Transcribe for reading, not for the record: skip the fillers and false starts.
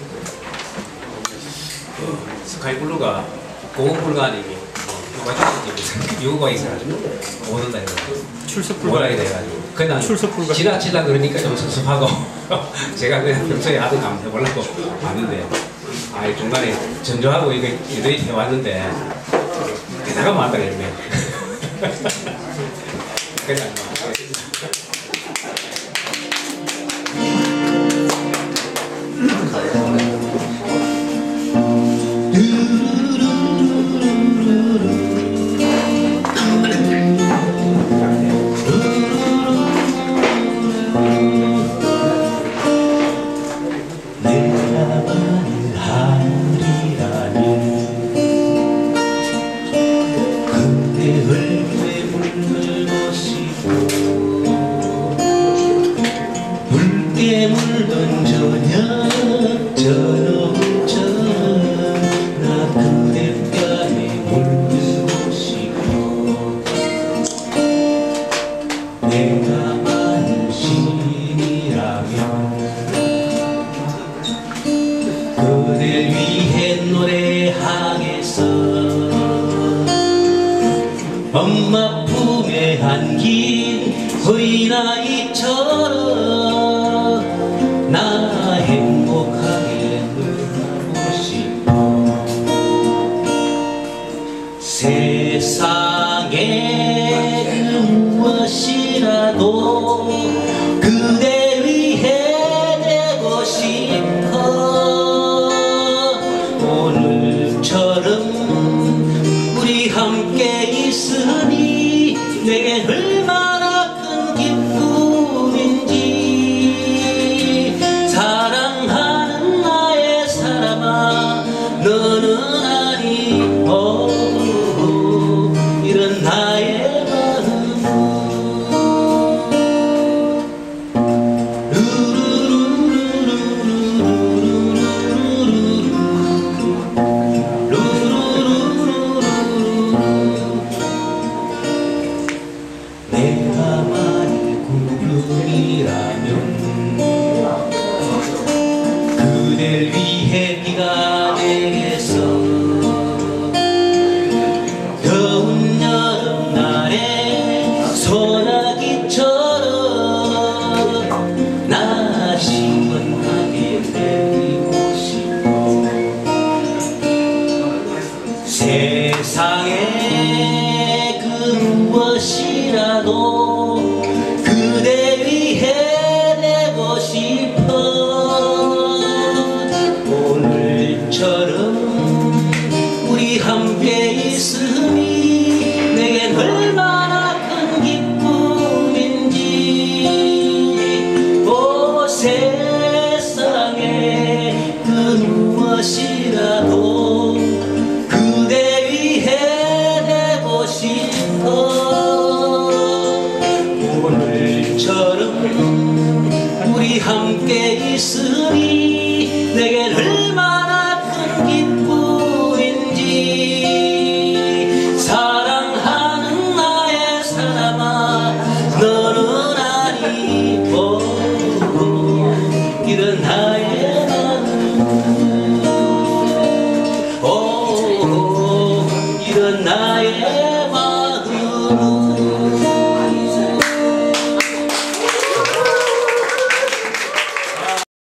스카이블루가 고급블루가 아니고 요거가 있어가지고 못 온다 이거 출석 뭐라 불가. 해가지고 그냥 출석 불가. 지나치려 그러니까 좀 섭섭하고 제가 그냥 평소에 하던 거 한번 해보려고 왔는데 중간에 전조하고 이거 유도인 해왔는데 대단한 거 한다 그랬네. 그냥 물던 저녁 저녁처럼 나 그대 뺨에 물들고 싶어. 내가 만일 신이라면 그댈 위해 노래하겠어. 엄마 품에 안긴 어린아이처럼 나 행복하게 놀고 싶어. 세상에 그 무엇이라도 그대 위해 되고 싶어. 오늘처럼 우리 함께 있으니 내게 얼마나 큰 기쁨인지. 사랑하는 나의 사람아 너는 아니 이런 나의 마음은 내가 만일 구름이라면 그댈 위해 비가 되겠어. 더운 여름날에 소나기처럼 나 시원하게 내리고 싶어. 세상에 그 무엇이라도 그대 위해 되고 싶어. 오늘처럼 우리 함께 있으니 내겐 얼마나 큰 기쁨인지. 오 세상에 그 무엇이라도 그대 위해 되고 싶어. 오늘처럼 우리 함께 있으니